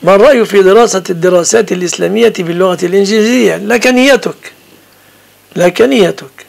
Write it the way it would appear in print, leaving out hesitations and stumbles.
ما الرأي في دراسة الدراسات الإسلامية باللغة الإنجليزية؟ لك نيتك.